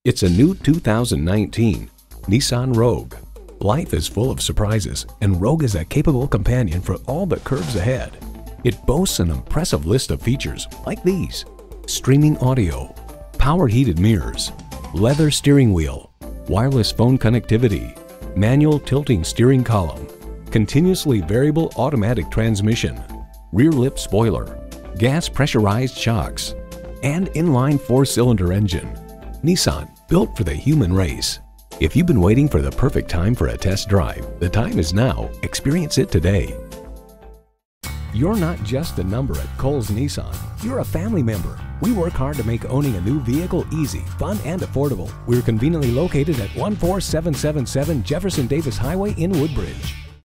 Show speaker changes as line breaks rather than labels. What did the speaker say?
It's a new 2019 Nissan Rogue. Life is full of surprises, and Rogue is a capable companion for all the curves ahead. It boasts an impressive list of features like these: streaming audio, power heated mirrors, leather steering wheel, wireless phone connectivity, manual tilting steering column, continuously variable automatic transmission, rear lip spoiler, gas pressurized shocks, and inline 4-cylinder engine. Nissan, built for the human race. If you've been waiting for the perfect time for a test drive, the time is now. Experience it today. You're not just a number at Cowles Nissan. You're a family member. We work hard to make owning a new vehicle easy, fun, and affordable. We're conveniently located at 14777 Jefferson Davis Highway in Woodbridge.